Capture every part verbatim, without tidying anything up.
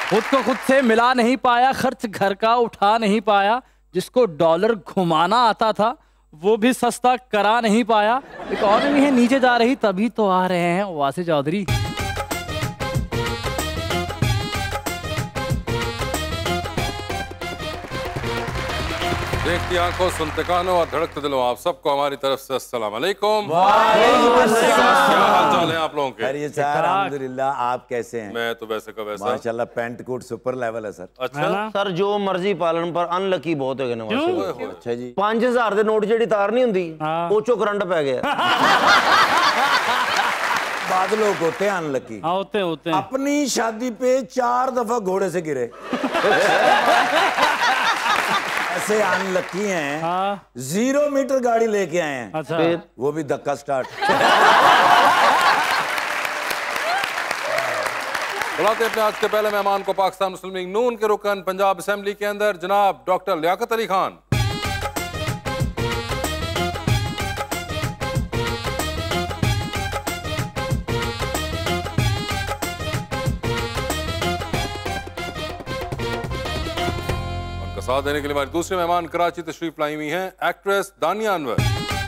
खुद को खुद से मिला नहीं पाया, खर्च घर का उठा नहीं पाया, जिसको डॉलर घुमाना आता था वो भी सस्ता करा नहीं पाया। इकॉनमी है नीचे जा रही तभी तो आ रहे हैं वासी चौधरी। देखती आंखों, सुनते कानों और धड़कते दिलों, आप सबको हमारी तरफ से अस्सलाम वालेकुम। क्या हाल चाल है आप लोगों के? अल्हम्दुलिल्लाह, आप कैसे हैं? मैं तो वैसे का वैसा। माशाल्लाह पेंट कोट सुपर लेवल है सर। अच्छा सर जो मर्जी पालन पर अनलकी बहुत है नवाज। अच्छा जी, पांच हजार दे नोट जेडी तार नहीं हुंदी ओ चो करंट पै गया। बाद लोग होते हैं अनलकी, होते होते हैं। अपनी शादी पे चार दफा घोड़े से गिरे। ऐसे अनलकी हैं। हाँ। जीरो मीटर गाड़ी लेके आए हैं। अच्छा। फिर वो भी धक्का स्टार्ट। बुलाते अपने आज के पहले मेहमान को, पाकिस्तान मुस्लिम लीग नून के रुकन पंजाब असेंबली के अंदर जनाब डॉक्टर लियाकत अली खान। साथ देने के लिए हमारे दूसरे मेहमान कराची तशरीफ लाई हुई हैं actress Dania Anwar.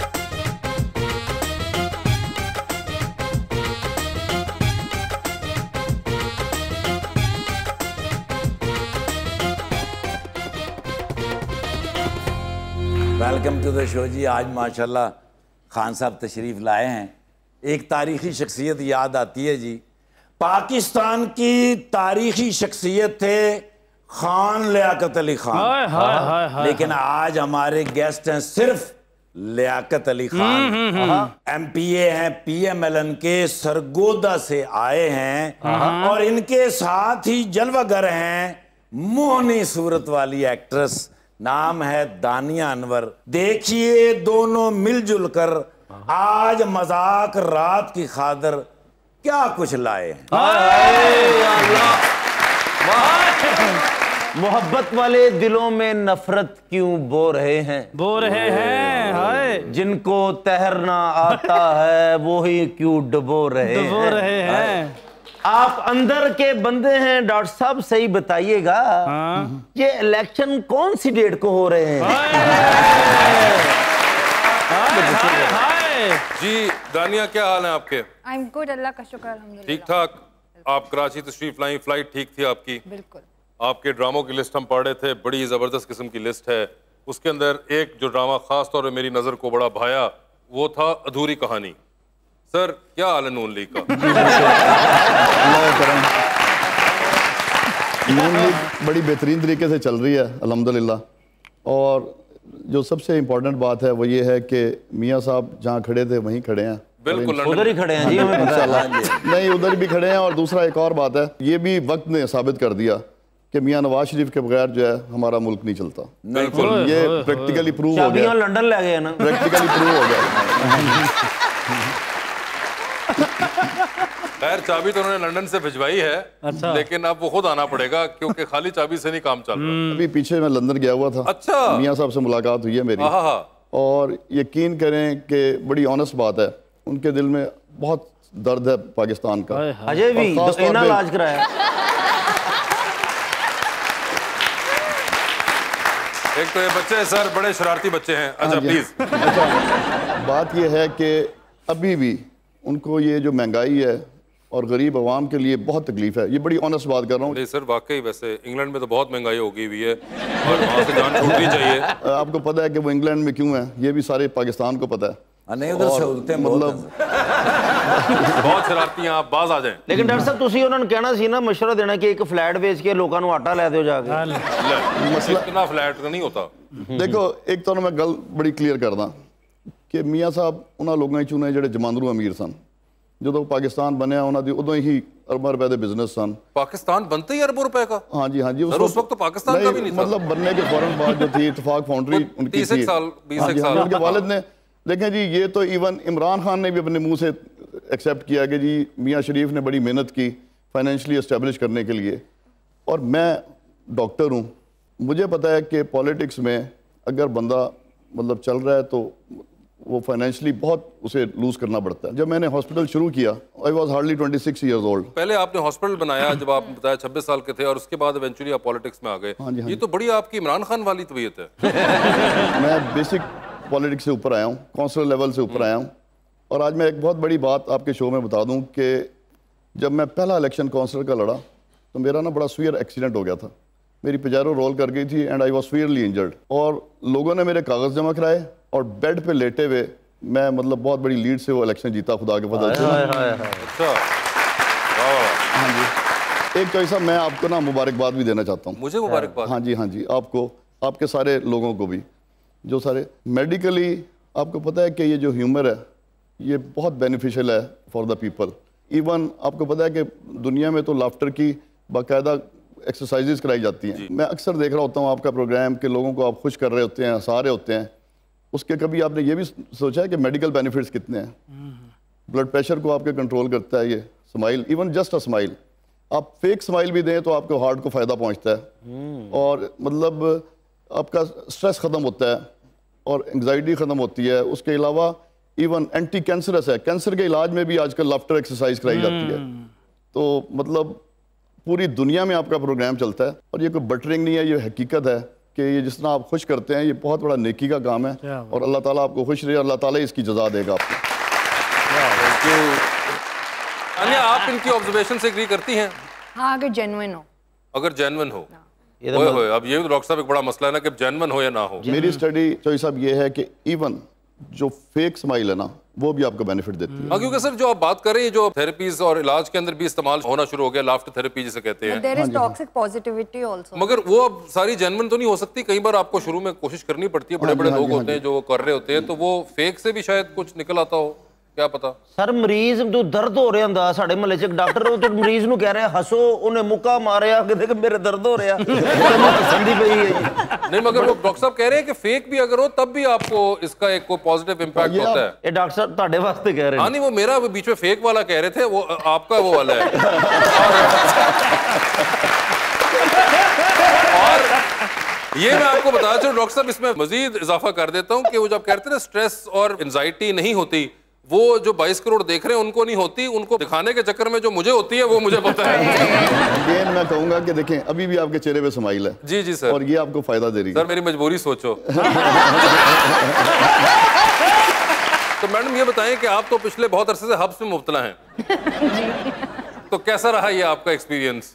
Welcome to the show जी। आज माशाल्लाह खान साहब तशरीफ लाए हैं। एक तारीखी शख्सियत याद आती है जी। पाकिस्तान की तारीखी शख्सियत थे खान लियाकत अली खान। हाय हाय हाय हाय। लेकिन आज हमारे गेस्ट हैं सिर्फ लियाकत अली खान। एमपीए हैं, पीएमएलएन के सरगोदा से आए हैं और इनके साथ ही जलवागर हैं मोहनी सूरत वाली एक्ट्रेस, नाम है दानिया अनवर। देखिए दोनों मिलजुल कर आज मजाक रात की खातिर क्या कुछ लाए हैं। मोहब्बत वाले दिलों में नफरत क्यों बो रहे हैं, बो रहे हैं हाय। जिनको तैरना आता है वो ही क्यों डुबो रहे डुबो हैं। रहे हैं। आप अंदर के बंदे हैं डॉक्टर साहब, सही बताइएगा हाँ। ये इलेक्शन कौन सी डेट को हो रहे हैं? हाय हाय। जी दानिया, क्या हाल है आपके? आई एम गुड, अल्लाह का शुक्र, अल्हम्दुलिल्लाह। ठीक ठाक। आप कराची तशरीफ लाई, फ्लाइट ठीक थी आपकी? बिल्कुल। आपके ड्रामों की लिस्ट हम पढ़ रहे थे, बड़ी ज़बरदस्त किस्म की लिस्ट है। उसके अंदर एक जो ड्रामा खास तौर पर मेरी नज़र को बड़ा भाया वो था अधूरी कहानी। सर क्या हाल है नून लीग का? नून लीग बड़ी बेहतरीन तरीके से चल रही है अल्हम्दुलिल्लाह। और जो सबसे इम्पोर्टेंट बात है वो ये है कि मियाँ साहब जहाँ खड़े थे वहीं खड़े हैं। बिल्कुल उधर ही खड़े हैं जी, हमें पता है। नहीं, उधर भी खड़े हैं। और दूसरा एक और बात है, ये भी वक्त ने साबित कर दिया कि मियाँ नवाज शरीफ के बगैर जो है हमारा मुल्क नहीं चलता। बिल्कुल, ये प्रैक्टिकली प्रूव हो गया। लंदन ले गए ना, प्रैक्टिकली प्रूव हो गया। खैर चाबी तो उन्होंने लंदन से भिजवाई है। अच्छा। लेकिन अब वो खुद आना पड़ेगा क्योंकि खाली चाबी से नहीं काम चल रहा। अभी पीछे मैं लंदन गया हुआ था। अच्छा। मियाँ साहब से मुलाकात हुई है मेरी। हाँ हाँ। और यकीन करें कि बड़ी ऑनेस्ट बात है, उनके दिल में बहुत दर्द है पाकिस्तान का। अजय भी और खास तो तौर इना पे- इलाज कराया। एक तो ये बच्चे सर बड़े शरारती बच्चे हैं। अच्छा हाँ जी। प्लीज। अच्छा, बात यह है कि अभी भी उनको ये जो महंगाई है और गरीब आवाम के लिए बहुत तकलीफ है। ये बड़ी ऑनेस्ट बात कर रहा हूँ। नहीं सर वाकई, वैसे इंग्लैंड में तो बहुत महंगाई हो गई हुई है और वहाँ से जान छूटनी चाहिए। आपको पता है कि वो इंग्लैंड में क्यों है, ये भी सारे पाकिस्तान को पता है। नहीं उधर सहूलतें मतलब बहुत शरारती हैं आप, बाज आ जाएं। लेकिन डॉक्टर साहब तुसी उन्होंने कहना सी ना, मशवरा देना कि एक फ्लैट बेच के लोगों को आटा लै दो जाके। मसला इतना फ्लैट का नहीं होता। देखो एक तो मैं गल बड़ी क्लीयर करदा कि मियाँ साहब उन्होंने लोगों चुने ਜਿਹੜੇ ਜਮਾਂਦਰੂ अमीर सन। ਜਦੋਂ पाकिस्तान बनया उन्होंने उदों ही अरबां रुपए के बिजनेस सन। पाकिस्तान बनते ही अरबों रुपए का? हाँ जी हाँ जी। उस वक्त तो पाकिस्तान का भी नहीं था। मतलब बनने के फौरन बाद जो थी इत्तेफाक फाउंड्री उनकी तीस एक साल बीस एक साल उनके वालिद ने। देखें जी, ये तो इवन इमरान खान ने भी अपने मुंह से एक्सेप्ट किया कि जी मियाँ शरीफ ने बड़ी मेहनत की फाइनेंशियली एस्टेब्लिश करने के लिए। और मैं डॉक्टर हूँ, मुझे पता है कि पॉलिटिक्स में अगर बंदा मतलब चल रहा है तो वो फाइनेंशियली बहुत उसे लूज करना पड़ता है। जब मैंने हॉस्पिटल शुरू किया, I was hardly twenty six years old. पहले आपने हॉस्पिटल बनाया जब आप बताया छब्बीस साल के थे, और उसके बाद इवेंचुअली आप पॉलिटिक्स में आ गए। हाँ जी, हाँ ये जी। तो बड़ी आपकी इमरान खान वाली तबीयत है। मैं बेसिक पॉलिटिक्स से ऊपर आया हूँ, काउंसलर लेवल से ऊपर आया हूँ। और आज मैं एक बहुत बड़ी बात आपके शो में बता दूँ कि जब मैं पहला इलेक्शन काउंसलर का लड़ा तो मेरा ना बड़ा सीवियर एक्सीडेंट हो गया था। मेरी पिजारो रोल कर गई थी and I was severely injured, और लोगों ने मेरे कागज़ जमा कराए और बेड पे लेटे हुए मैं मतलब बहुत बड़ी लीड से वो इलेक्शन जीता, खुदा के फजल से। अच्छा, वाह। हाँ जी, एक चॉइस मैं आपको ना मुबारकबाद भी देना चाहता हूँ। मुझे मुबारकबाद। हाँ जी, हाँ जी, आपको, आपके सारे लोगों को भी, जो सारे मेडिकली आपको पता है कि ये जो ह्यूमर है ये बहुत बेनिफिशियल है फॉर द पीपल। इवन आपको पता है कि दुनिया में तो लाफ्टर की बाकायदा एक्सरसाइजेज कराई जाती हैं। मैं अक्सर देख रहा होता हूँ आपका प्रोग्राम कि लोगों को आप खुश कर रहे होते हैं, हंसा रहे होते हैं। उसके कभी आपने ये भी सोचा है कि मेडिकल बेनिफिट्स कितने हैं? ब्लड प्रेशर को आपके कंट्रोल करता है ये smile, even just a smile. आप फेक स्माइल भी दें तो आपको हार्ट को फ़ायदा पहुंचता है, और मतलब आपका स्ट्रेस ख़त्म होता है और एंग्जाइटी ख़त्म होती है। उसके अलावा इवन एंटी कैंसरस है, कैंसर के इलाज में भी आजकल लाफ्टर एक्सरसाइज कराई जाती है। तो मतलब पूरी दुनिया में आपका प्रोग्राम चलता है, और ये कोई बटरिंग नहीं है, ये हकीकत है कि ये जिस तरह आप खुश करते हैं ये बहुत बड़ा नेकी का काम है, और अल्लाह ताला आपको खुश रहे, अल्लाह ताला इसकी जज़ा देगा आपको। अन्या, आप इनकी ऑब्जर्वेशन से एग्री करती हैं? हाँ, अगर जेन्युइन हो। अगर जेन्युइन हो। ये होए होए, अब ये डॉक्टर साहब एक बड़ा मसला है ना कि जेन्युइन हो या ना हो। मेरी स्टडी चॉइस अब ये है कि इवन जो फेक स्माइल है ना वो भी आपको बेनिफिट देती है। हाँ, क्योंकि सर जो आप बात कर रहे हैं, जो थेरेपीज और इलाज के अंदर भी इस्तेमाल होना शुरू हो गया, लाफ्टर थेरेपी जिसे कहते हैं, there is toxic positivity also. मगर वो अब सारी जेन्युइन तो नहीं हो सकती। कई बार आपको शुरू में कोशिश करनी पड़ती है, बड़े बड़े लोग होते हैं जो कर रहे होते हैं, तो वो फेक से भी शायद कुछ निकल आता हो, क्या पता। सर मरीज जो दर्द हो ਰਿਹਾ ਹੁੰਦਾ ਸਾਡੇ ਮਹੱਲੇ 'ਚ ਇੱਕ ਡਾਕਟਰ ਉਹ ਤੇ ਮਰੀਜ਼ ਨੂੰ ਕਹਿ ਰਿਹਾ ਹੱਸੋ, ਉਹਨੇ ਮੁੱਕਾ ਮਾਰਿਆ ਕਿ ਦੇਖ ਮੇਰੇ ਦਰਦ ਹੋ ਰਿਹਾ, ਹੱਸਣ ਦੀ ਪਈ है। नहीं, मगर वो डॉक्टर साहब कह रहे हैं कि फेक भी अगर हो तब भी आपको इसका एक कोई पॉजिटिव इम्पैक्ट होता है। ਇਹ ਡਾਕटर ਸਾਹਿਬ ਤੁਹਾਡੇ ਵਾਸਤੇ ਕਹਿ ਰਹੇ हाँ, ਨੇ। नहीं, वो मेरा वो बीच में फेक वाला कह रहे थे, वो आपका वो वाला है। और ये मैं आपको बता चलूं डॉक्टर साहब, इसमें मजीद इजाफा कर देता हूं कि वो जब कहते हैं ना स्ट्रेस और एंजाइटी नहीं होती, वो जो बाईस करोड़ देख रहे हैं उनको नहीं होती, उनको दिखाने के चक्कर में जो मुझे होती है वो मुझे पता है। अगेन मैं कहूंगा कि देखें अभी भी आपके चेहरे पे स्माइल है। जी जी सर, और ये आपको फायदा दे रही है। सर मेरी मजबूरी सोचो। तो मैडम ये बताएं कि आप तो पिछले बहुत अरसे से हब्स में मुब्तला हैं। तो कैसा रहा ये आपका experience?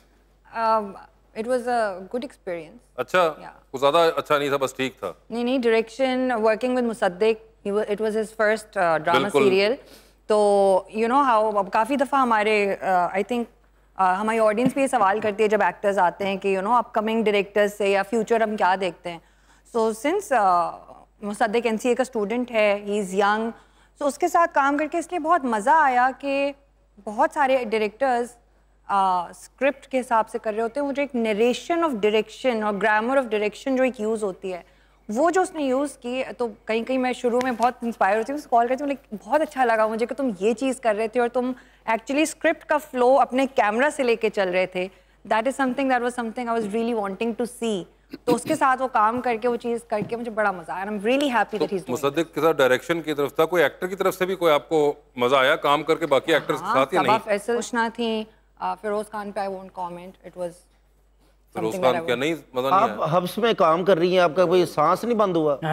It was a good experience. अच्छा, कुछ ज्यादा अच्छा नहीं था, बस ठीक था। नहीं नहीं, direction, working with Musaddiq, it was his first drama serial. तो यू नो हाउ अब काफ़ी दफ़ा हमारे आई थिंक हमारी ऑडियंस भी ये सवाल करती है जब एक्टर्स आते हैं कि यू नो अपकमिंग डायरेक्टर्स से या फ्यूचर हम क्या देखते हैं। So since Musaddiq N C A का स्टूडेंट है, ही इज़ यंग, सो उसके साथ काम करके इसलिए बहुत मज़ा आया कि बहुत सारे डायरेक्टर्स स्क्रिप्ट के हिसाब से कर रहे होते हैं। वो जो एक नरेशन ऑफ डायरेक्शन और ग्रामर ऑफ डायरेक्शन जो एक यूज़ होती है, वो जो उसने यूज़ की, तो कहीं कहीं मैं शुरू में बहुत इंस्पायर होती हूँ, उसको कॉल करती हूँ, लाइक बहुत अच्छा लगा मुझे कि तुम ये चीज़ कर रहे थे और तुम एक्चुअली स्क्रिप्ट का फ्लो अपने कैमरा से लेके चल रहे थे। That is something that was something I was really wanting to see. तो उसके साथ वो काम करके, वो चीज़ करके मुझे बड़ा मजा आया। I am really happy that he is doing. Musaddiq के साथ डायरेक्शन की तरफ था, कोई एक्टर की तरफ से भी कोई आपको मजा आया काम करके बाकी एक्टर्स के साथ या नहीं? फैसल खुशना थी, फिरोज खान पे I won't comment, it was Firoz Khan क्या नहीं मजा नहीं आप हब्स में काम कर रही हैं, आपका कोई सांस नहीं बंद हुआ?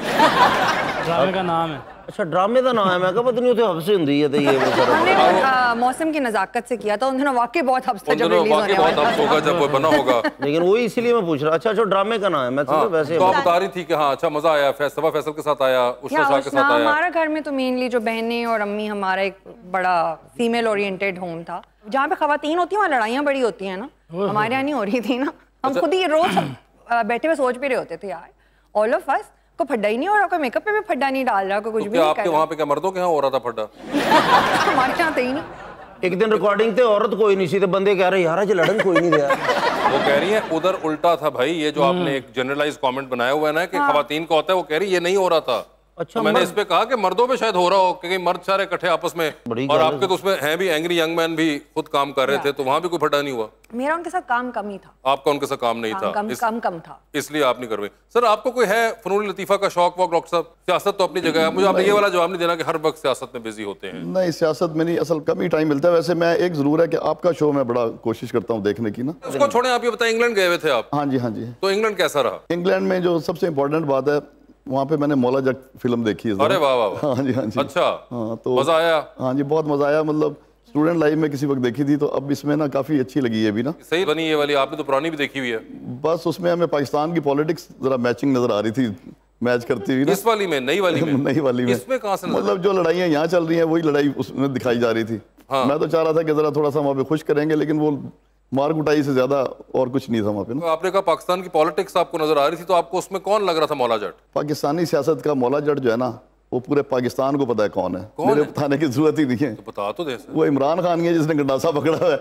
ड्रामे का नाम है। अच्छा, ड्रामे का नाम है। मैं कहा पता नहीं उसे हब्स हुंदी है तो ये वो कर हमने वो मौसम की नजाकत से किया था। उन दिनों वाकई बहुत हब्स था जब रिलीज होने बहुत हब्स होगा जब वो बना होगा। लेकिन वही इसीलिए मैं पूछ रहा। अच्छा अच्छा, ड्रामे का नाम है। मैं तो वैसे तो आप बता रही थी कि हाँ अच्छा मजा आया, फैसला फैसल के साथ आया, उषा शाह के साथ आया। हमारा घर में तो मेनली जो बहनें और अम्मी, हमारा एक बड़ा फीमेल ओरिएंटेड होम था जहाँ पे खवातीन होती हैं वहाँ लड़ाइयाँ बड़ी होती हैं ना। हमारे यहाँ नहीं हो रही थी ना। हम खुद ही रोज बैठे हुए सोच भी रहे होते थे यार, ऑल ऑफ अस को फड्डा ही नहीं हो रहा, कोई मेकअप पे भी फड्डा नहीं डाल रहा, कोई कुछ भी नहीं कर रहा। आपके वहाँ पे क्या मर्दों के यहाँ हो रहा था फड्डा? हमारे यहाँ तो ही नहीं। एक दिन रिकॉर्डिंग थे, औरत कोई नहीं सी, तो बंदे कह रहे यार आज लड़न कोई नहीं दिया। वो कह रही है उधर उल्टा था भाई, ये जो आपने एक जनरलाइज कमेंट बनाया हुआ है ना कि खवातीन का होता है, वो कह रही ये नहीं हो रहा था। अच्छा, तो मैंने मर्द- इस पे कहा कि मर्दों पे शायद हो रहा हो क्योंकि मर्द सारे इकट्ठे आपस में, बड़ी और गल आपके तो उसमें हैं भी एंग्री यंग मैन भी खुद काम कर रहे थे, तो वहां भी कोई फटा नहीं हुआ? मेरा उनके साथ काम कम ही था। आपका उनके साथ काम नहीं काम था, कम इस- कम कम था। इसलिए आप नहीं कर रहे। सर आपको कोई है फनून लतीफा का शौक वॉक? डॉक्टर साहब सियासत तो अपनी जगह है, मुझे आपने ये वाला जवाब नहीं देना कि हर वक्त सियासत में बिजी होते हैं। नहीं, सियासत में नहीं, असल कम ही टाइम मिलता है। वैसे मैं एक जरूर है कि आपका शो मैं बड़ा कोशिश करता हूँ देखने की ना। उसको छोड़े, आप ये बताएं, इंग्लैंड गए हुए थे आप, हाँ जी, हाँ जी। तो इंग्लैंड कैसा रहा? इंग्लैंड में जो सबसे इम्पोर्टेंट बात है, वहाँ पे मैंने मौला जट फिल्म देखी है। अरे वाह वाह वाह। हाँ जी, हाँ जी। अच्छा, हाँ, तो मजा आया? हाँ जी, बहुत मजा आया। मतलब स्टूडेंट लाइफ में किसी वक्त देखी थी, तो अब इसमें ना काफी अच्छी लगी है भी ना। सही बनी ये वाली, आपने तो पुरानी भी देखी हुई है। बस उसमें हमें पाकिस्तान की पॉलिटिक्स जरा मैचिंग नजर आ रही थी, मैच करती हुई ना। इस वाली में, नई वाली में? नई वाली में इसमें कहाँ से नजर? मतलब जो लड़ाइयाँ यहाँ चल रही हैं वही लड़ाई उसमें दिखाई जा रही थी। हाँ। मैं तो चाह रहा था कि जरा थोड़ा सा वहाँ पे खुश करेंगे, लेकिन वो मार कुटाई से ज्यादा और कुछ नहीं था वहाँ पे ना। तो आपने कहा पाकिस्तान की पॉलिटिक्स आपको नजर आ रही थी, तो आपको उसमें कौन लग रहा था मौला जट? पाकिस्तानी सियासत का मौला जट जो है ना, वो पूरे पाकिस्तान को पता है कौन है। कौन मेरे है? बताने की जरूरत ही नहीं है। तो बता तो दे सर। वो इमरान खान ही है जिसने गंडासा पकड़ा है।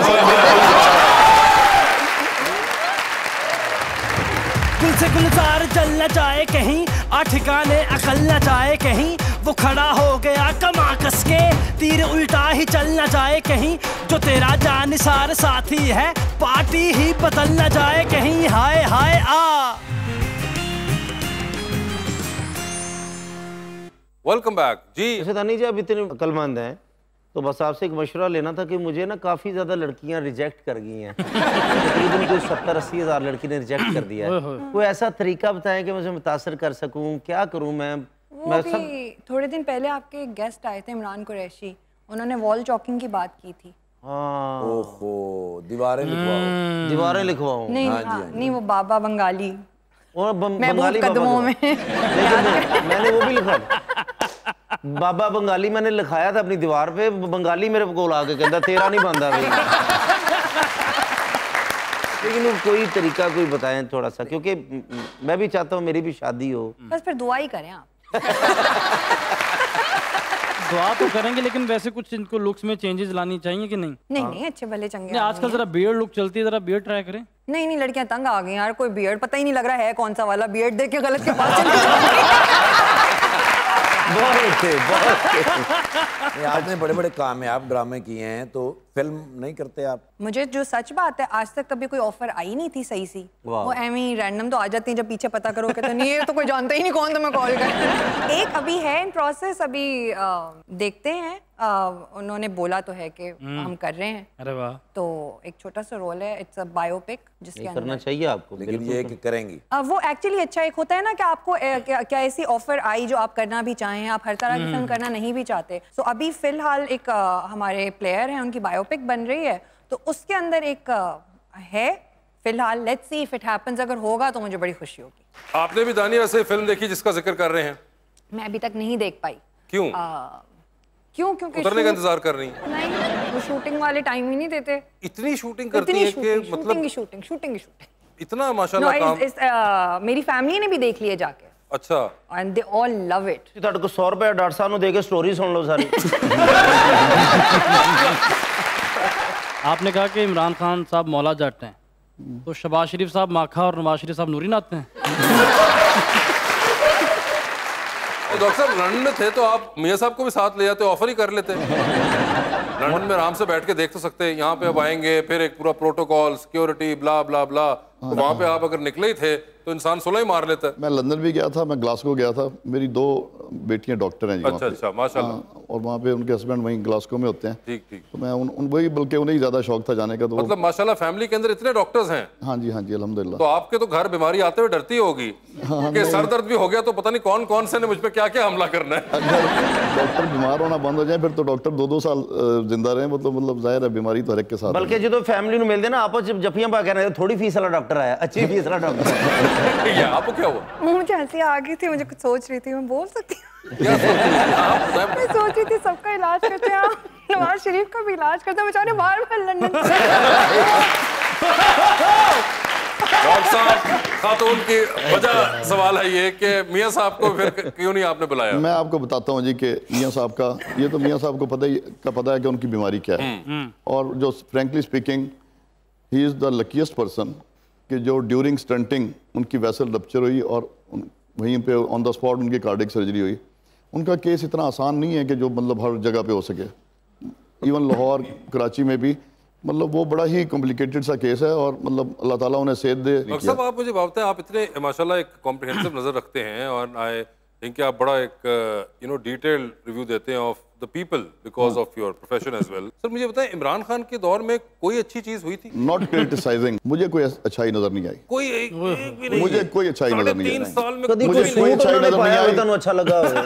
दिल से गुलजार जल न जाए कहीं, आ ठिकाने अकल न जाए कहीं, वो खड़ा हो गया कमा कस के, तीर उल्टा ही चल न जाए कहीं, जो तेरा जानिसार साथी है पार्टी ही बदल न जाए कहीं। हाय हाय आ वेलकम बैक जी। जैसे तानी जी आप इतने अक्लमंद हैं, तो बस आपसे एक मशवरा लेना था कि मुझे ना काफ़ी ज़्यादा लड़कियां रिजेक्ट कर गई हैं। तकरीबन कोई सत्तर अस्सी हज़ार लड़की ने रिजेक्ट कर दिया है। कोई ऐसा तरीका बताएं कि मुझे मुतासर कर सकूं, क्या करूं मैं? वो मैं भी सब थोड़े दिन पहले आपके गेस्ट आए थे इमरान कुरैशी, उन्होंने वॉल चॉकिंग की बात की थी। हाँ, ओहो, दीवारें लिखवाओ। दीवारें लिखवाऊं। नहीं हाँ, नहीं वो बाबा बंगाली और बं- महबूब बंगाली बाबा कदमों जो- में। लेकिन मैंने वो भी लिखा बाबा बंगाली मैंने लिखाया था अपनी दीवार पे, बंगाली मेरे को आके कहता तेरा नहीं बनता भाई। लेकिन वो कोई तरीका कोई बताएं थोड़ा सा, क्योंकि मैं भी चाहता हूँ मेरी भी शादी हो। बस फिर दुआ ही करें आप। दुआ तो करेंगे, लेकिन वैसे कुछ इनको लुक्स में चेंजेस लानी चाहिए कि नहीं? नहीं नहीं, अच्छे भले चंगे नहीं, आजकल जरा बियर्ड लुक चलती है, जरा बियर्ड ट्राई करें। नहीं नहीं, लड़कियां तंग आ गई यार, कोई बियर्ड पता ही नहीं लग रहा है कौन सा वाला, बियर्ड देख के गलत के पास चली जाती। बहुत थे, बहुत थे। ये आपने बड़े बड़े कामयाब ड्रामे किए हैं, तो फिल्म नहीं करते आप? मुझे जो सच बात है, आज तक कभी कोई ऑफर आई नहीं थी सही सी। वो एमी रैंडम तो आ जाती है, जब पीछे पता करो कहते नहीं ये तो कोई जानता ही नहीं कौन, तो मैं कॉल कर। एक अभी है इन प्रोसेस, अभी आ, देखते हैं। आ, उन्होंने बोला तो है कि हम कर रहे हैं। अरे वाह। तो एक छोटा सा रोल है, इट्स अ बायोपिक जिसके नहीं, करना अंदर चाहिए आपको। लेकिन ये कि करेंगी आ, वो एक्चुअली अच्छा एक होता है ना कि आपको ए, क्या, क्या ऐसी ऑफर आई जो आप करना भी चाहें, आप हर तरह की फिल्म करना नहीं भी चाहते। सो so, अभी फिलहाल एक आ, हमारे प्लेयर हैं, उनकी बायोपिक बन रही है, तो उसके अंदर एक आ, है फिलहाल। Let's see if it happens, अगर होगा तो मुझे बड़ी खुशी होगी। आपने भी दानिया वैसे फिल्म देखी जिसका जिक्र कर रहे हैं? मैं अभी तक नहीं देख पाई। क्यों? आ, क्यों? क्योंकि उतरने का शूट- इंतजार कर रही हैं? नहीं, वो शूटिंग वाले टाइम ही नहीं देते। इतनी शूटिंग करती इतनी है शूटिंग कि शूटिंग मतलब की शूटिंग शूटिंग की शूटिंग इतना नो, माशाल्लाह काम। इस, इस, आ, मेरी फैमिली ने भी देख लिया जाके, अच्छा, and they all love it. ਤੁਹਾਡੇ ਕੋ सौ रुपए डॉक्टर साहब ਨੂੰ ਦੇ ਕੇ स्टोरी सुन लो सारी। आपने कहा कि इमरान खान साहब मौला जट हैं, तो शहबाज शरीफ साहब माखा और नवाज शरीफ साहब नूरी नाते हैं। तो डॉक्टर साहब लंदन में थे तो आप मियाँ साहब को भी साथ ले जाते, ऑफर ही कर लेते। लंदन में आराम से बैठ के देख तो सकते हैं, यहाँ पे अब आएंगे फिर एक पूरा प्रोटोकॉल, सिक्योरिटी, ब्ला ब्ला ब्ला, तो वहाँ पे आप अगर निकले ही थे तो इंसान सुलह ही मार लेता है। मैं लंदन भी गया था, मैं ग्लासगो गया था, मेरी दो बेटियां डॉक्टर हैं जी वहाँ अच्छा पे। अच्छा, माशाल्लाह। हाँ, और वहाँ पे उनके हस्बैंड वहीं ग्लासगो में होते हैं। ठीक ठीक। तो मैं उन, उन वही बल्कि उन्हें ही ज्यादा शौक था जाने का। तो मतलब माशाल्लाह फैमिली के अंदर इतने डॉक्टर्स हैं। हाँ जी, हाँ जी, अल्हम्दुलिल्लाह। तो आपके तो घर बीमारी आते हुए डरती होगी कि सर दर्द भी हो गया तो पता नहीं कौन कौन से ने मुझ पे क्या क्या हमला करना है। अगर डॉक्टर बीमार होना बंद हो जाए फिर तो डॉक्टर दो दो साल अ, जिंदा रहे, मतलब मतलब जाहिर है बीमारी तो हर एक के साथ है। बल्कि जो फैमिली ਨੂੰ ਮਿਲਦੇ ਨਾ ਆਪਸ ਚ ਜੱਫੀਆਂ ਪਾ ਕੇ ਰਹਿੰਦੇ, ਥੋੜੀ ਫੀਸ ਵਾਲਾ ਡਾਕਟਰ ਆਇਆ, ਅੱਛੀ ਫੀਸ ਵਾਲਾ ਡਾਕटर। ये आपको क्या हुआ? मुझे हंसी आ गई थी, मुझे कुछ सोच रही थी, मैं बोल सकती हूँ? क्या सोच रही थी आप? बताएं। मैं सोच रही थी सबका इलाज करते हैं आप, नवाज शरीफ का भी इलाज करते हैं, बेचारे बार बार लंदन से। डॉक्टर साहब, खातून की वजह सवाल है ये कि मियाँ साहब को फिर क्यों नहीं आपने बुलाया? मैं आपको बताता हूँ जी कि मियाँ साहब का ये तो मियाँ साहब को पता ही का पता है कि उनकी बीमारी क्या है, और जो frankly speaking he is the luckiest person कि जो ड्यूरिंग स्टंटिंग उनकी वेसल रप्चर हुई और उन, वहीं पे ऑन द स्पॉट उनकी कार्डियक सर्जरी हुई। उनका केस इतना आसान नहीं है कि जो मतलब हर जगह पे हो सके। इवन लाहौर, कराची में भी मतलब वो बड़ा ही कॉम्प्लिकेटेड सा केस है और मतलब अल्लाह ताला उन्हें सेहत दे। डॉक्टर साहब, आप मुझे बताते हैं, आप इतने माशाल्लाह एक कॉम्प्रिहेंसिव नज़र रखते हैं और आई थिंक आप बड़ा एक यू नो डिटेल्ड रिव्यू देते हैं of the people because of your profession as well. Sir मुझे बताएं, इमरान खान के दौर में कोई अच्छी चीज हुई थी? नॉट क्रिटिसाइजिंग, मुझे कोई अच्छाई नजर नहीं आई। कोई एक, एक भी नहीं। मुझे कोई अच्छाई नजर नहीं आई। तीन साल में कभी मुझे कोई कोई सूट अच्छाई उन्होंने नजर नहीं पाया आई। हो, अच्छा लगा हो।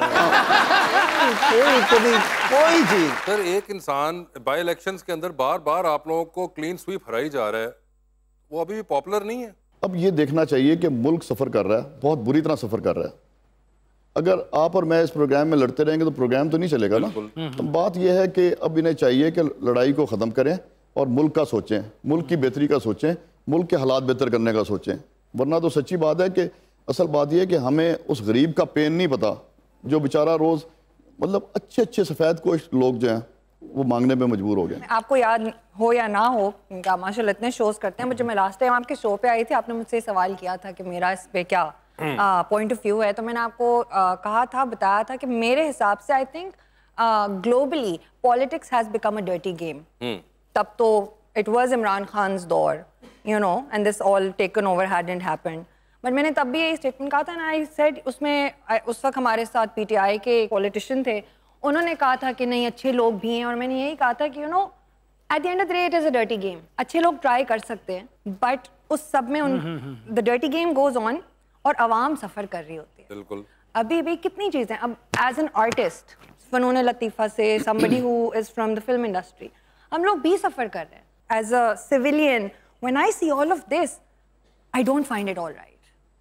कोई कभी कोई चीज। सर एक इंसान बाई इलेक्शंस के अंदर बार बार आप लोगों को क्लीन स्वीप हराई जा रहा है, वो अभी भी पॉपुलर नहीं है। अब ये देखना चाहिए कि मुल्क सफ़र कर रहा है, बहुत बुरी तरह सफ़र कर रहा है। अगर आप और मैं इस प्रोग्राम में लड़ते रहेंगे तो प्रोग्राम तो नहीं चलेगा ना। तो बात यह है कि अब इन्हें चाहिए कि लड़ाई को ख़त्म करें और मुल्क का सोचें, मुल्क की बेहतरी का सोचें, मुल्क के हालात बेहतर करने का सोचें। वरना तो सच्ची बात है कि असल बात यह है कि हमें उस गरीब का पेन नहीं पता जो बेचारा रोज़ मतलब अच्छे अच्छे सफ़ेद कोश लोग जो हैं वो मांगने पे मजबूर हो गए। आपको याद हो या ना हो, इनका माशाल्लाह इतने शोज करते हैं। मुझे मैं लास्ट टाइम आपके शो पे आई थी, आपने मुझसे सवाल किया था कि मेरा इस पे क्या पॉइंट ऑफ व्यू है, तो मैंने आपको uh, कहा था, बताया था कि मेरे हिसाब से I think globally politics has become a dirty game. तब तो इट वाज इमरान खान्स दौर, you know, and this all taken over hadn't happened. But मैंने तब भी यही स्टेटमेंट कहा था ना, आई सेड उसमें I, उस वक्त हमारे साथ पीटीआई के पॉलिटिशियन थे, उन्होंने कहा था कि नहीं अच्छे लोग भी हैं, और मैंने यही कहा था कि you know at the end of the day it is a dirty game. अच्छे लोग ट्राई कर सकते हैं बट उस सब में उन the dirty game goes on और आवाम सफ़र कर रही होती है। बिल्कुल। अभी भी कितनी चीज़ें, अब एज एन आर्टिस्ट फ़नून लतीफ़ा से somebody who is from the film industry, हम लोग भी सफ़र कर रहे हैं। As a civilian when I see all of this I don't find it all right.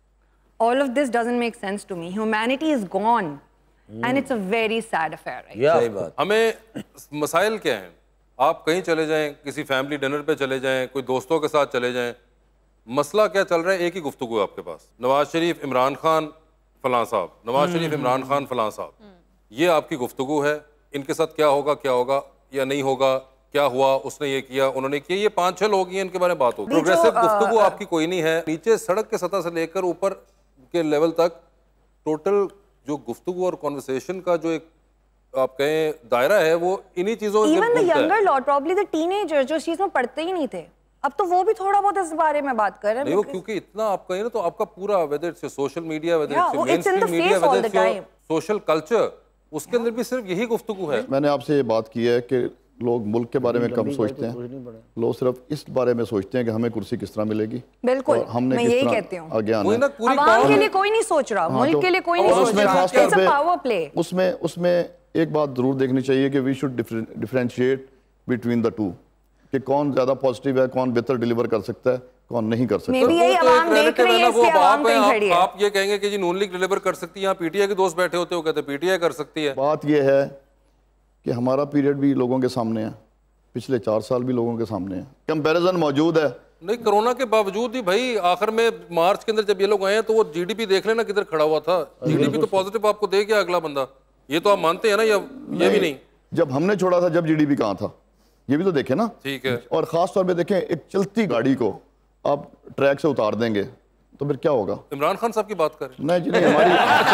All of this doesn't make sense to me. Humanity is gone and it's a very sad affair. सही बात। हमें मसाइल क्या हैं? आप कहीं चले जाएं, किसी फैमिली डिनर पे चले जाएं, कोई दोस्तों के साथ चले जाएं, मसला क्या चल रहा है? एक ही गुफ्तगू है आपके पास, नवाज शरीफ इमरान खान फलां साहब, नवाज शरीफ इमरान खान फलां साहब, ये आपकी गुफ्तगू है। इनके साथ क्या होगा, क्या होगा या नहीं होगा, क्या हुआ, उसने ये किया, उन्होंने किया, ये पांच छह लोग हैं, इनके बारे में बात होगी। प्रोग्रेसिव गुफ्तगू आपकी कोई नहीं है। नीचे सड़क के सतह से लेकर ऊपर के लेवल तक टोटल जो गुफ्तगू और कॉन्वर्सेशन का जो एक आप कहें दायरा है, वो इन्हीं चीजों में even the younger lot, probably the teenager जो इस चीज में पढ़ते ही नहीं थे, अब तो वो भी थोड़ा बहुत इस बारे में बात कर रहे हैं। नहीं, वो क्योंकि इतना आप कहें ना तो आपका पूरा whether it's social media, whether Yeah, it's it's in the mainstream media, face all whether the time. It's social culture, उसके अंदर भी सिर्फ यही गुफ्तगू है। मैंने आपसे ये बात की है कि लोग मुल्क के बारे में कम सोचते हैं, लोग सिर्फ इस बारे में सोचते हैं कि हमें कुर्सी किस तरह मिलेगी। बिल्कुल, और हमने मैं किस यही तरह कहती हूँ। आगे आना है। आवाम के लिए कोई नहीं सोच रहा, हाँ, मुल्क तो- के लिए कोई नहीं और सोच उसमें रहा। खास तौर इट्स अ पे पावर प्ले। उसमें उसमें एक बात जरूर देखनी चाहिए कि we should differentiate between the two, कि कौन ज्यादा पॉजिटिव है, कौन बेहतर डिलीवर कर सकता है, कौन नहीं कर सकता। Maybe वो यही तो आवाम एक देख narrative रही है है, ना, वो इसलिए आवाम आप हैं, कहीं खड़ी आप, है। आप ये कहेंगे कि जी नून लीग डिलीवर कर सकती है, यहाँ पीटीआई के दोस्त बैठे होते हो कहते पीटीआई कर सकती है। बात यह है कि हमारा पीरियड भी लोगों के सामने है, पिछले चार साल भी लोगों के सामने है, कंपैरिजन मौजूद है। नहीं, कोरोना के बावजूद ही भाई आखिर में मार्च के अंदर जब ये लोग आए हैं तो वो जीडीपी देख लेना किधर खड़ा हुआ था। जीडीपी तो पॉजिटिव आपको दे गया अगला बंदा, ये तो आप मानते हैं ना, या ये भी नहीं? जब हमने छोड़ा था जब जीडीपी कहाँ था, ये भी तो देखे ना। ठीक है। और खास तौर पे देखें, एक चलती गाड़ी को आप ट्रैक से उतार देंगे तो फिर क्या होगा? इमरान खान साहब की बात करें। नहीं जी, नहीं, हमारी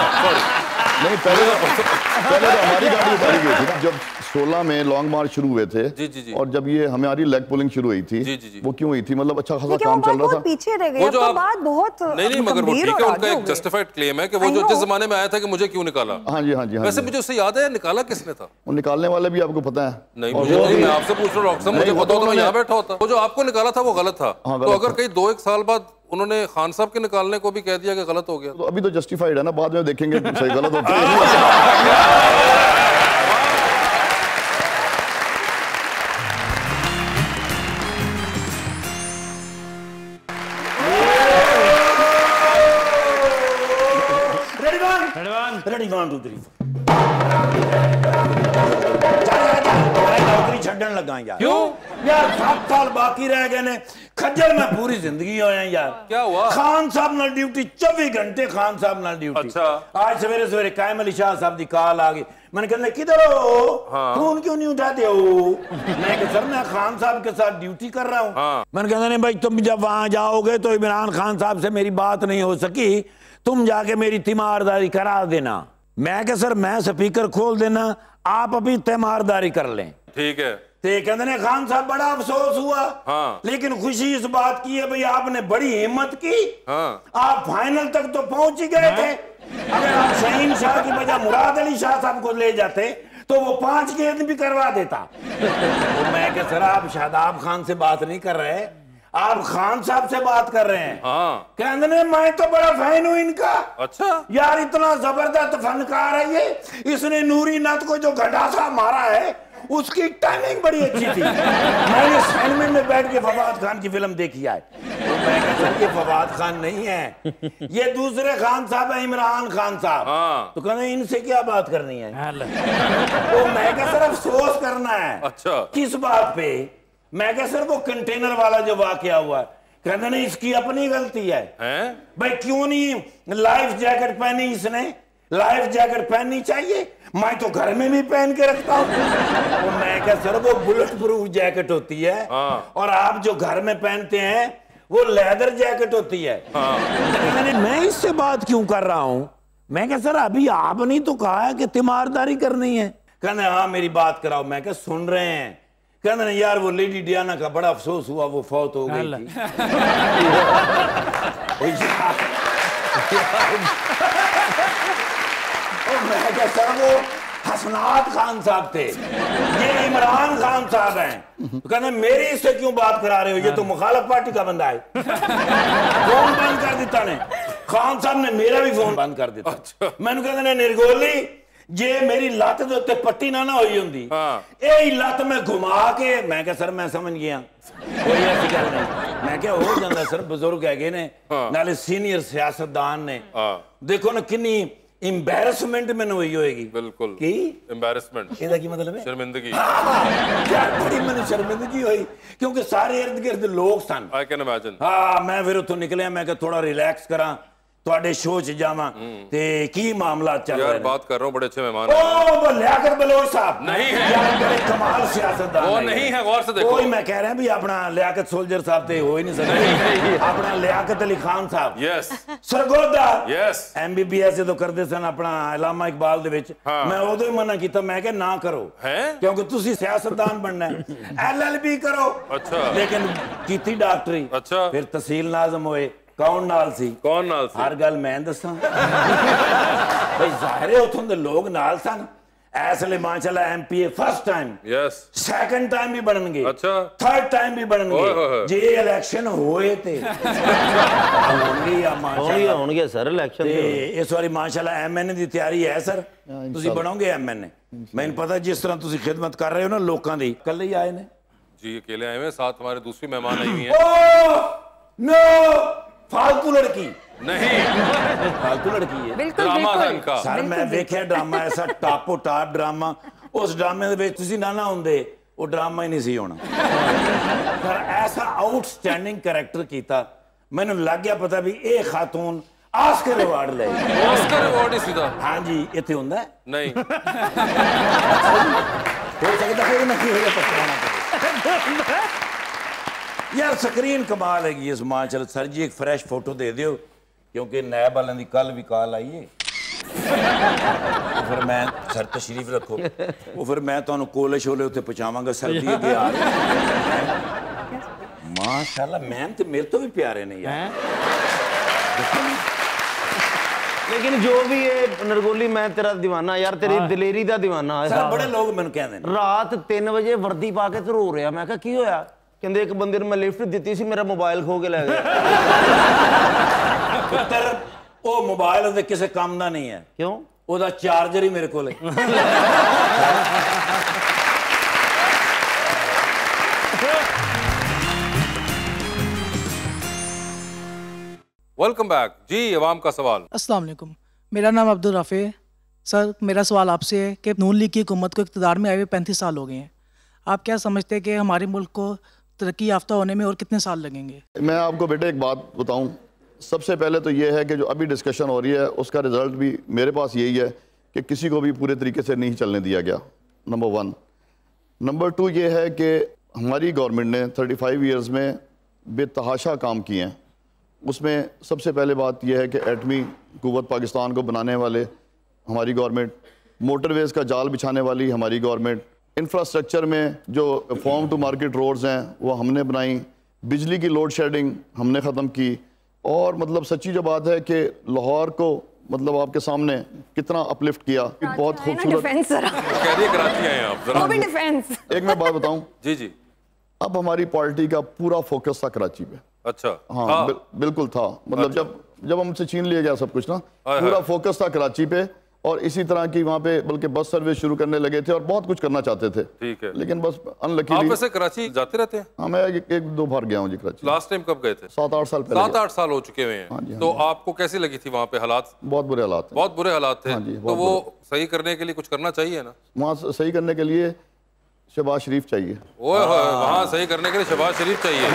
नहीं, पहले पहले तो हमारी गाड़ी उतारी गई थी ना जब सोलह में लॉन्ग मार्च शुरू हुए थे। जी जी जी। और जब ये हमारी लेग पुलिंग शुरू हुई थी, जी जी जी। वो क्यों हुई थी? मतलब अच्छा खासा लेकिन काम वो चल बात रहा था। पीछे रह गई, वो अब जो तो आप बात बहुत नहीं नहीं मगर वो गंभीर ठीक है, और उनका आगे हो एक गई। जस्टिफाइड क्लेम है कि वो I जो जिस know. जमाने में आया था कि मुझे क्यों निकाला। हाँ जी, हाँ जी, हाँ वैसे जी। मुझे उससे याद है निकाला किसने था? वो निकालने वाले भी आपको पता है। नहीं, और मुझे वो नहीं, भी- मैं आपसे पूछ रहा हूँ डॉक्टर साहब, मुझे नहीं, वो पता तो होता मैं उन्होंने- यहाँ बैठा होता। वो जो आपको निकाला था वो गलत था, हाँ, तो गलत अगर था। कहीं दो एक साल बाद उन्होंने खान साहब के निकालने को भी कह दिया कि गलत हो गया, तो अभी तो जस्टिफाइड है ना, बाद में देखेंगे सही गलत होता है। Ready one ready one two three नौकरी छड्डन लगा यार। क्यों यार सात साल बाकी रह गए ने, खज्जल मैं पूरी जिंदगी होया यार। क्या हुआ? खान साहब नाल ड्यूटी चौबीस घंटे खान साहब नाल ड्यूटी। अच्छा। आज सवेरे सवेरे कायम अली शाह साहब की कॉल आ गई, मैंने कहने किधर हो? हाँ। फोन क्यों नहीं उठाते हो? मैं कहा सर मैं खान साहब के साथ ड्यूटी कर रहा हूँ। हाँ। मैंने कहना नहीं भाई, तुम जब वहां जाओगे तो इमरान खान साहब से मेरी बात नहीं हो सकी, तुम जाके मेरी तीमारदारी करा देना। मैं क्या सर मैं स्पीकर खोल देना, आप अभी तीमारदारी कर लें। ठीक है। ते कहते ने खान साहब बड़ा अफसोस हुआ, हाँ। लेकिन खुशी इस बात की है भाई आपने बड़ी हिम्मत की, हाँ। आप फाइनल तक तो पहुंच ही गए थे। अगर आप शहीन शाह की बजाय मुराद अली शाह साहब को ले जाते तो वो पांच गेंद भी करवा देता। तो मैं क्या सर आप शादाब खान से बात नहीं कर रहे, आप खान साहब से बात कर रहे हैं। हाँ। कहते ने मैं तो बड़ा फैन हूं इनका। अच्छा यार इतना जबरदस्त फनकार है ये, इसने नूरी नत को जो गंडासा मारा है उसकी टाइमिंग बड़ी अच्छी थी। मैंने सिनेमा में बैठ के फवाद खान की फिल्म देखी है, तो मैं कहता ये फवाद खान नहीं है, ये दूसरे खान साहब है, इमरान खान साहब। हाँ। तो कहते इनसे क्या बात करनी है? तो मैं क्या सर अफसोस करना है। अच्छा। किस बात पे? मैं क्या सर वो कंटेनर वाला जो वाकया हुआ, कहते नहीं इसकी अपनी गलती है। हैं? भाई क्यों नहीं लाइफ जैकेट पहनी इसने? लाइफ जैकेट पहननी चाहिए, मैं तो घर में भी पहन के रखता हूँ। तो मैं क्या सर वो बुलेट प्रूफ जैकेट होती है। हाँ। और आप जो घर में पहनते हैं वो लेदर जैकेट होती है। हाँ। मैंने मैं इससे बात क्यों कर रहा हूँ? मैं क्या सर अभी आपने तो कहा है कि तीमारदारी करनी है। कहते हाँ मेरी बात कराओ। मैं क्या सुन रहे हैं? कहते नहीं यार वो लेडी डियाना का बड़ा अफसोस हुआ, वो फौत हो गई थी। मैं क्या सर वो हसनात खान साहब थे, ये इमरान खान साहब हैं। तो कहते मेरी इससे क्यों बात करा रहे हो, ये तो मुखालिफ पार्टी का बंदा है। फोन बंद कर दिता ने, खान साहब ने मेरा भी फोन बंद कर दिता। अच्छा। मैंने कहते निर्गोली जे मेरी लत दे उत्ते पट्टी ना ना होई हुंदी, हाँ। ए लत में घुमा के। मैं क्या सर मैं समझ गया कोई ऐसी गल नहीं। मैं क्या हो जाता सर बुजुर्ग है ने, हाँ। नाले सीनियर सियासतदान ने। हाँ। देखो ना किन्नी इंबैरसमेंट मैंने हुई होएगी। बिल्कुल। की एम्बैरेसमेंट ਇਹਦਾ ਕੀ मतलब है? शर्मिंदगी। यार बड़ी मैंने शर्मिंदगी हुई क्योंकि सारे इर्द गिर्द लोग सन। I can imagine. हाँ मैं फिर उतों निकलिया, मैं क्या थोड़ा रिलैक्स करा, ਤੁਹਾਡੇ ਸ਼ੋਅ 'ਚ ਜਾਵਾਂ ਤੇ ਕੀ ਮਾਮਲਾ ਚੱਲ ਰਿਹਾ यार है? बात कर रहा हूँ, बड़े अच्छे मेहमान ओ हैं। वो लियाकत बलोच साहब नहीं है। यार बड़े कमाल सियासतदान वो है। नहीं है, गौर से देखो। कोई मैं कह रहा हूं भी अपना लियाकत सोल्जर साहब ते हो ही नहीं सकता। अपना लियाकत अली खान साहब यस सरगोदा यस एमबीबीएस ਜਦੋਂ ਕਰਦੇ ਸਨ ਆਪਣਾ ਇਲਾਮਾ ਇਕਬਾਲ ਦੇ ਵਿੱਚ, ਹਾਂ। ਮੈਂ ਉਦੋਂ ਹੀ ਮਨਾ ਕੀਤਾ, ਮੈਂ ਕਿਹਾ ਨਾ ਕਰੋ हैं? ਕਿਉਂਕਿ ਤੁਸੀਂ ਸਿਆਸਤਦਾਨ ਬਣਨਾ ਹੈ। ਐਲਐਲਬੀ ਕਰੋ। अच्छा। ਲੇਕਿਨ ਕੀਤੀ ਡਾਕਟਰੀ। अच्छा। ਫਿਰ ਤਹਿਸੀਲ ਨਾਜ਼ਮ ਹੋਏ। ਕੌਣ ਨਾਲ ਸੀ? कौन नाल से? हर गल मैं दसा भाई जाहिर है उथों दे लोग नाल सन। ऐसले माशाल्लाह MPA first time, yes second time भी बननगे, अच्छा। थर्ड टाइम भी ओए होए होए। बननगे जे इलेक्शन होए ते होंगे या होणगे माशाल्लाह। होणगे सर इलेक्शन ते इस वारी माशाल्लाह एमएनए दी तैयारी है सर, ਤੁਸੀਂ ਬਣੋਗੇ एमएनए। ਮੈਨੂੰ ਪਤਾ जिस तरह ਤੁਸੀਂ खिदमत कर रहे हो ना लोकां दी। कल ही आए ने जी, अकेले आए हुए हैं, साथ हमारे दूसरी मेहमान आई हुई हैं। ओ नो फालतू लड़की नहीं, फालतू लड़की है। बिल्कुल ड्रामा था बिल्कुल इनका। सर मैं देखिया ड्रामा ऐसा टापो टाप ड्रामा, उस ड्रामे ਦੇ ਵਿੱਚ ਤੁਸੀਂ ਨਾ ਨਾ ਹੁੰਦੇ ਉਹ ਡਰਾਮਾ ਹੀ ਨਹੀਂ ਸੀ ਹੋਣਾ। ਪਰ ਐਸਾ ਆਊਟਸਟੈਂਡਿੰਗ ਕੈਰੈਕਟਰ ਕੀਤਾ, ਮੈਨੂੰ ਲੱਗ ਗਿਆ ਪਤਾ ਵੀ ਇਹ ਖਾਤੂਨ ਆਸਕਰ ਅਵਾਰਡ ਲੈ। ऑस्कर अवार्ड ही सीधा। ਹਾਂਜੀ ਇੱਥੇ ਹੁੰਦਾ ਹੈ? नहीं। ਹੋ ਸਕਦਾ ਹੈ ਨਾ ਕੀ ਹੋਇਆ ਪਤਾ यार स्क्रीन कमाल हैगी इस मां। चल सर जी एक फ्रेश फोटो दे दियो क्योंकि नैब वालों की कल भी कॉल आई है। फिर मैं सर तशरीफ रखो, वो फिर मैं तुहानू कोले शोले उत्ते पहुंचावांगा सर्दी अगे आ रही। माशाल्लाह मैम ते मेरे तो भी प्यारे ने यार। लेकिन जो भी है नरगोली, मैं तेरा दीवाना यार, तेरी दलेरी दा दीवाना। सर बड़े लोग मैनू कहंदे ने रात तीन बजे वर्दी पा के तो रो रहा। मैं कहा की होया? कहते एक बंदे ने मैं लिफ्ट दी सी, मेरा मोबाइल खो के ले गया। पुत्र ओ मोबाइल ओदे किसे काम दा नहीं है। क्यों? ओदा चार्जर ही मेरे कोल है। वेलकम बैक जी। अवाम का सवाल। अस्सलाम वालेकुम, मेरा नाम अब्दुल राफे। सर मेरा सवाल आपसे है कि नून लीग की हुकूमत को इक़्तिदार में आए हुए पैंतीस साल हो गए हैं, आप क्या समझते हैं कि हमारे मुल्क को तरक्की याफ्ता होने में और कितने साल लगेंगे? मैं आपको बेटे एक बात बताऊं, सबसे पहले तो ये है कि जो अभी डिस्कशन हो रही है उसका रिजल्ट भी मेरे पास यही है कि किसी को भी पूरे तरीके से नहीं चलने दिया गया, नंबर वन। नंबर टू ये है कि हमारी गवर्नमेंट ने थर्टी फाइव ईयर्स में बेतहाशा काम किए हैं। उसमें सबसे पहले बात यह है कि एटमी कुव्वत पाकिस्तान को बनाने वाले हमारी गवर्नमेंट, मोटरवेज का जाल बिछाने वाली हमारी गवर्नमेंट, इंफ्रास्ट्रक्चर में जो फॉर्म टू मार्केट रोड्स हैं वो हमने बनाई, बिजली की लोड शेडिंग हमने ख़त्म की, और मतलब सच्ची जो बात है कि लाहौर को मतलब आपके सामने कितना अपलिफ्ट किया, बहुत खूबसूरत। एक मैं बात बताऊं जी जी, अब हमारी पार्टी का पूरा फोकस था कराची पे। अच्छा हाँ, हाँ। बिल, बिल्कुल था, मतलब अच्छा। जब जब हमसे छीन लिया गया सब कुछ ना, पूरा फोकस था कराची पे, और इसी तरह की वहाँ पे बल्कि बस सर्विस शुरू करने लगे थे और बहुत कुछ करना चाहते थे। ठीक है, लेकिन बस अनलकीली। आप वैसे कराची जाते रहते हैं? हाँ, मैं एक, एक दो बार गया हूँ जी कराची। लास्ट टाइम कब गए थे? सात आठ साल पहले। सात आठ साल हो चुके हुए हैं। हाँ जी, हाँ तो जी। आपको कैसी लगी थी वहाँ पे हालात? बहुत बुरे हालात थे। बहुत बुरे हालात थे। हाँ जी, तो वो सही करने के लिए कुछ करना चाहिए ना? वहाँ सही करने के लिए शहबाज शरीफ चाहिए। ओए वहाँ सही करने के लिए शहबाज शरीफ चाहिए।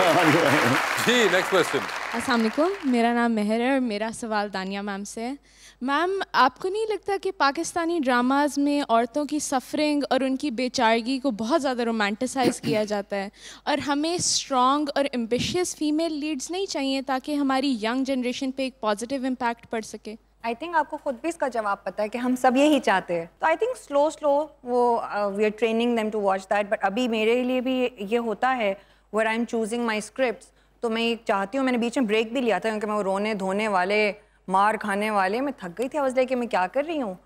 जी, नेक्स्ट क्वेश्चन। अस्सलाम वालेकुम, मेरा नाम मेहर है और मेरा सवाल दानिया मैम से है। मैम, आपको नहीं लगता कि पाकिस्तानी ड्रामाज में औरतों की सफरिंग और उनकी बेचारगी को बहुत ज़्यादा रोमांटिसाइज किया जाता है, और हमें स्ट्रॉन्ग और एम्बिशियस फीमेल लीड्स नहीं चाहिए ताकि हमारी यंग जनरेशन पे एक पॉजिटिव इम्पैक्ट पड़ सके? आई थिंक आपको खुद भी इसका जवाब पता है कि हम सब यही चाहते हैं। तो आई थिंक स्लो स्लो वो we are training them to watch that. But अभी मेरे लिए भी ये होता है when I am choosing my scripts, तो मैं चाहती हूँ, मैंने बीच में ब्रेक भी लिया था क्योंकि मैं वो रोने धोने वाले, मार खाने वाले, मैं थक गई थी। आवाज लेके मैं क्या कर रही हूँ।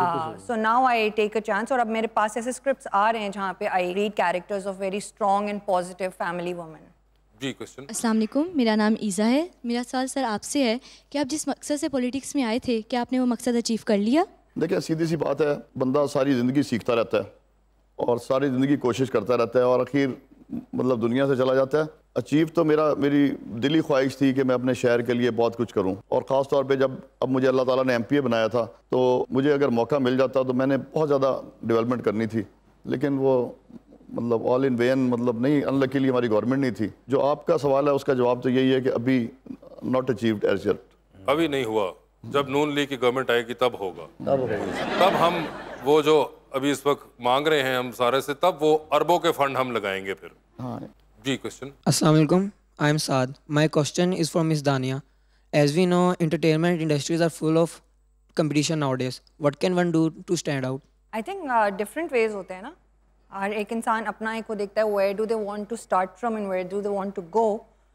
So now I take a chance, और अब मेरे पास ऐसे स्क्रिप्ट्स आ रहे हैं जहाँ पे I read characters of very strong and positive family women. जी, क्वेश्चन। अस्सलाम वालेकुम, मेरा नाम ईज़ा है। मेरा सवाल सर आपसे है कि आप जिस मकसद से पॉलिटिक्स में आए थे, क्या आपने वो मकसद अचीव कर लिया? देखिए, सीधी सी बात है, बंदा सारी ज़िंदगी सीखता रहता है और सारी ज़िंदगी कोशिश करता रहता है और आखिर मतलब दुनिया से चला जाता है। अचीव तो मेरा मेरी दिली ख्वाहिश थी कि मैं अपने शहर के लिए बहुत कुछ करूं, और ख़ास तौर पे जब अब मुझे अल्लाह ताला ने एमपीए बनाया था, तो मुझे अगर मौका मिल जाता तो मैंने बहुत ज़्यादा डेवलपमेंट करनी थी, लेकिन वो मतलब ऑल इन वेन मतलब नहीं, अनलकीली हमारी गवर्नमेंट नहीं थी। जो आपका सवाल है उसका जवाब तो यही है कि अभी नॉट अचीव्ड एज येट, अभी नहीं हुआ। जब नून लीग की गवर्नमेंट आएगी तब होगा, तब होगा, तब हम वो जो अभी इस वक्त मांग रहे हैं हम सारे से, तब वो अरबों के फंड हम लगाएंगे फिर। हाँ जी, क्वेश्चन। अस्सलाम वालेकुम, I am Saad. My question is from miss Dania. As we know, entertainment industries are full of competition nowadays. What can one do to stand out? I think different ways होते हैं ना, हर एक इंसान अपना एक को देखता है, where do they want to start from and where do they want to go.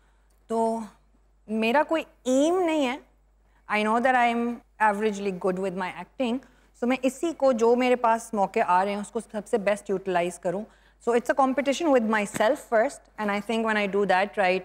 तो मेरा कोई एम नहीं है। I know that I am averagely good with my acting, so मैं इसी को जो मेरे पास मौके आ रहे हैं उसको सबसे बेस्ट यूटिलाइज करूँ। So it's a competition with my self first, and I think when I do that right,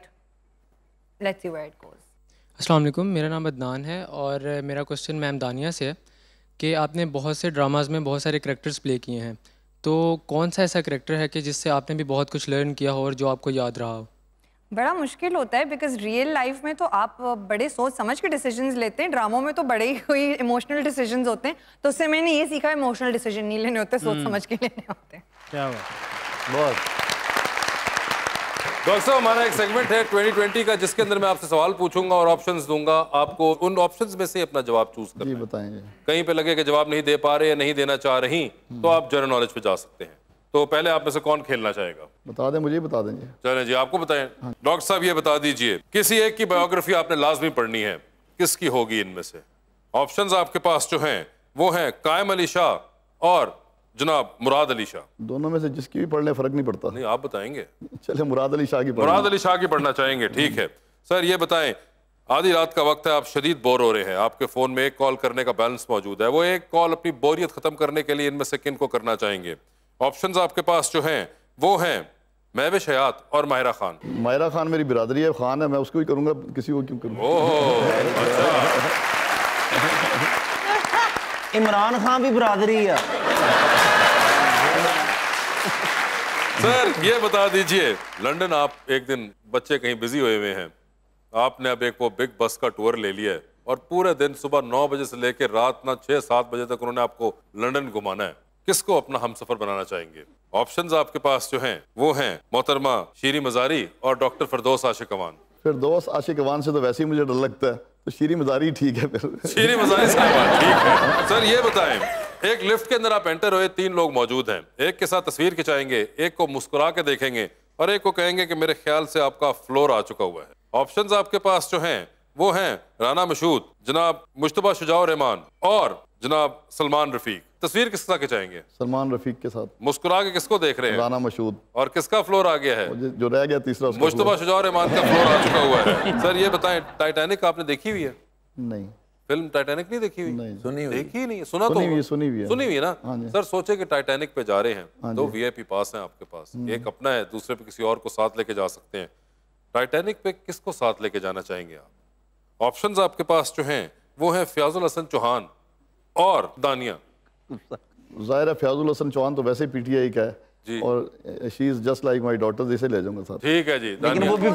let's see where it goes. अस्सलाम वालेकुम, मेरा नाम अदनान है और मेरा क्वेश्चन मैम दानिया से है कि आपने बहुत से ड्रामाज में बहुत सारे करेक्टर्स प्ले किए हैं, तो कौन सा ऐसा करेक्टर है कि जिससे आपने भी बहुत कुछ लर्न किया हो और जो आपको याद रहा हो? बड़ा मुश्किल होता है, बिकॉज रियल लाइफ में तो आप बड़े सोच समझ के डिसीजंस लेते हैं, ड्रामों में तो बड़े ही कोई इमोशनल डिसीजंस होते हैं। तो उससे मैंने ये सीखा, इमोशनल डिसीजन नहीं लेने होते, सोच समझ के लेने होते हैं। क्या बात, बहुत। डॉक्टर साहब, हमारा एक सेगमेंट है ट्वेंटी ट्वेंटी का, जिसके अंदर मैं आपसे सवाल पूछूंगा और ऑप्शंस दूंगा आपको। उन ऑप्शंस में से अपना जवाब चूज करना। जी बताएंगे। कहीं पे लगे कि जवाब नहीं दे पा रहे या नहीं देना चाह रही, तो आप जनरल नॉलेज पे जा सकते हैं। तो पहले आप में से कौन खेलना चाहेगा? बता दें, मुझे बता देंगे। चलें जी, आपको बताएं। डॉक्टर साहब, ये बता दीजिए, किसी एक की बायोग्राफी आपने लाजमी पढ़नी है, किसकी होगी इनमें से? ऑप्शंस आपके पास जो हैं वो हैं कायम अली शाह और जनाब मुराद अली शाह। दोनों में से जिसकी भी पढ़ ले फर्क नहीं पड़ता। नहीं, आप बताएंगे। चले मुराद अली शाह की। मुराद अली शाह की पढ़ना चाहेंगे, ठीक है। सर ये बताएं, आधी रात का वक्त है, आप शदीद बोर हो रहे हैं, आपके फोन में एक कॉल करने का बैलेंस मौजूद है, वो एक कॉल अपनी बोरियत खत्म करने के लिए इनमें से किन को करना चाहेंगे? ऑप्शंस आपके पास जो हैं वो हैं महविश हयात और माहिरा खान। माहिरा खान मेरी बिरादरी है, खान है, मैं उसको ही करूंगा, किसी को क्यों करूंगा? ओह अच्छा। इमरान खान भी बिरादरी है। सर ये बता दीजिए, लंदन आप एक दिन बच्चे कहीं बिजी हुए हुए हैं, आपने अब एक वो बिग बस का टूर ले लिया है और पूरे दिन सुबह नौ बजे से लेकर रात ना छह सात बजे तक उन्होंने आपको लंदन घुमाना है, किसको अपना हमसफर बनाना चाहेंगे? ऑप्शंस आपके पास जो हैं वो हैं मोहतरमा शीरी मजारी और डॉक्टर फिरदौस आशिक अवान। फिरदौस आशिक अवान से तो वैसे ही मुझे डर लगता है, तो शीरी मजारी ठीक है फिर। शीरी मजारी साहब ठीक है। सर ये बताएं, एक लिफ्ट के अंदर आप एंटर हुए, तीन लोग मौजूद हैं, एक के साथ तस्वीर खिंचाएंगे, एक को मुस्कुरा के देखेंगे और एक को कहेंगे कि मेरे ख्याल से आपका फ्लोर आ चुका हुआ है। ऑप्शंस आपके पास जो हैं वो हैं राना मशहूद, जनाब मुश्तबा शुजाउर रहमान और जनाब सलमान रफीक। तस्वीर किस तरह के चाहेंगे? सलमान रफीक के साथ। मुस्कुरा के किसको देख रहे हैं? राना मशहूद। और किसका फ्लोर आ गया है? जो रह गया तीसरा मुश्तबा शुजाउर रहमान का फ्लोर आ चुका हुआ है। सर ये बताएं, टाइटैनिक आपने देखी हुई है? नहीं। फिल्म टाइटैनिक नहीं देखी हुई? नहीं। सुनी हुई? देखी ही नहीं, सुना तो सुनी हुई सुनी हुई है। सुनी हुई है ना? हाँ जी। सर सोचे कि टाइटैनिक पे जा रहे हैं, हाँ दो जी। वीआईपी पास हैं आपके पास, एक अपना है, दूसरे पे किसी और को साथ लेके जा सकते हैं। टाइटैनिक पे किसको साथ लेके जाना चाहेंगे आप? ऑप्शंस आपके पास जो हैं वो हैं फयाजुल हसन चौहान और दानिया। जाहिर है फयाजुल हसन चौहान तो वैसे ही पीटीआई का है जी। और she is just like my daughter, इसे ले जाऊंगा साथ। ठीक है जी। लेकिन वो भी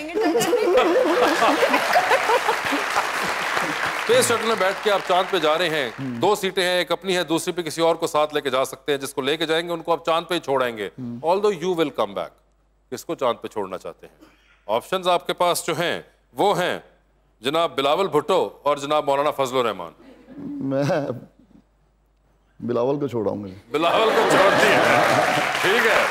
स्पेस शटल में बैठ के आप चांद पे जा रहे हैं, दो सीटें हैं, एक अपनी है, दूसरी पे किसी और को साथ लेके जा सकते हैं। जिसको लेके जाएंगे उनको आप चांद पे ही छोड़ेंगे, although you will come back. किसको चांद पे छोड़ना चाहते हैं? ऑप्शंस आपके पास जो हैं वो हैं जनाब बिलावल भुट्टो और जनाब मौलाना फजलुर रहमान। मैं बिलावल को छोड़ाऊंगा। बिलावल को छोड़ दिया, ठीक है।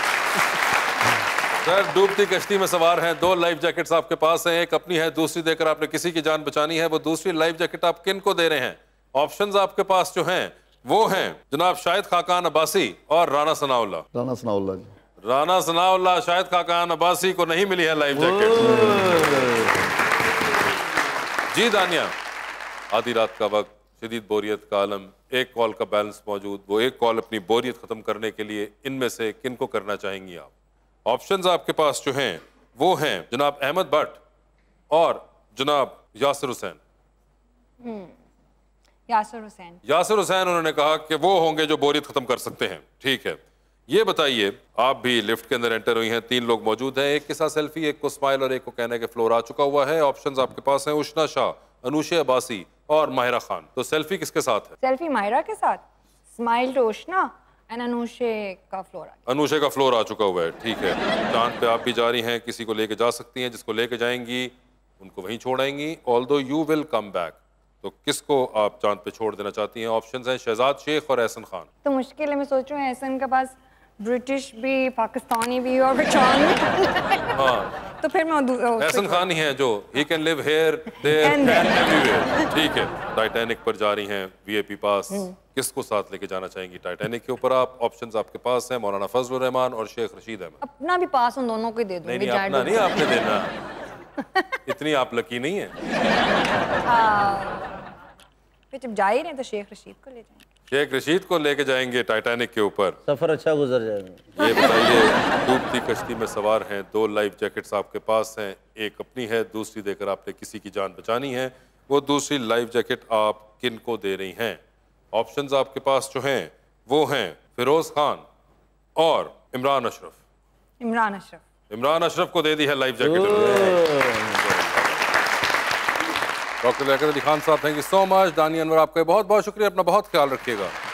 सर डूबती कश्ती में सवार हैं, दो लाइफ जैकेट्स आपके पास हैं, एक अपनी है, दूसरी देकर आपने किसी की जान बचानी है। वो दूसरी लाइफ जैकेट आप किन को दे रहे हैं? ऑप्शंस आपके पास जो हैं वो हैं जनाब शाहिद खाकान अब्बासी और राना सनाउल्लाह। राना सनाउल्लाह जी। राना सनाउल्लाह शाहिद खाकान अब्बासी को नहीं मिली है लाइफ जैकेट। जी दानिया, आधी रात का वक्त, शदीद बोरियत का आलम, एक कॉल का बैलेंस मौजूद, वो एक कॉल अपनी बोरियत खत्म करने के लिए इनमें से किन को करना चाहेंगी आप? ऑप्शंस आपके पास जो हैं वो हैं जनाब अहमद भट्ट और जनाब यासिर हुसैन। यासिर हुसैन। यासिर हुसैन उन्होंने कहा कि वो होंगे जो बोरियत खत्म कर सकते हैं। ठीक है, ये बताइए, आप भी लिफ्ट के अंदर एंटर हुई हैं, तीन लोग मौजूद हैं, एक के साथ सेल्फी, एक को स्माइल और एक को कहने के फ्लोर आ चुका हुआ है। ऑप्शंस आपके पास हैं उशना शाह, अनूशे अब्बासी और माहिरा खान। तो सेल्फी किसके साथ है? सेल्फी माहिरा के साथ, smile to Ushna and Anousheh का फ्लोर आ अनूशे का फ्लोर आ चुका हुआ है। ठीक है, चांद पे आप भी जा रही हैं, किसी को लेके जा सकती हैं, जिसको लेके जाएंगी उनको वहीं छोड़ाएंगी, although you will come back. तो किसको आप चांद पे छोड़ देना चाहती हैं? ऑप्शंस हैं शहजाद शेख और एहसन खान। तो मुश्किल है, मैं सोच रही हूँ एहसन के पास ब्रिटिश भी, पाकिस्तानी भी और चांद। हाँ, तो फिर मैं एहसन खान ही है जो he can live here there and everywhere. ठीक है, टाइटैनिक पर जा रही हैं, वीआईपी पास, किसको साथ लेके जाना चाहेंगी टाइटैनिक के ऊपर आप? ऑप्शंस आपके पास हैं मौलाना फजलुर रहमान और शेख रशीद अहमद। अपना भी पास उन दोनों को ही दे दूंगी। नहीं, नहीं अपना नहीं आपने देना, इतनी आप लकी नहीं है। फिर जब जा ही रहे तो शेख रशीद को ले जाएंगे। शेख रशीद को लेके जाएंगे टाइटैनिक के ऊपर, सफर अच्छा गुजर जाएगा। ये बताइए, डूबती कश्ती में सवार हैं, दो लाइफ जैकेट्स आपके पास हैं, एक अपनी है, दूसरी देकर आपने किसी की जान बचानी है। वो दूसरी लाइफ जैकेट आप किन को दे रही हैं? ऑप्शंस आपके पास जो हैं वो हैं फिरोज खान और इमरान अशरफ। इमरान अशरफ। इमरान अशरफ को दे दी है life jacket. Doctor Liaquat Ali Khan साहब, थैंक यू सो मच। दानिया अनवर, आपका बहुत बहुत शुक्रिया, अपना बहुत ख्याल रखिएगा।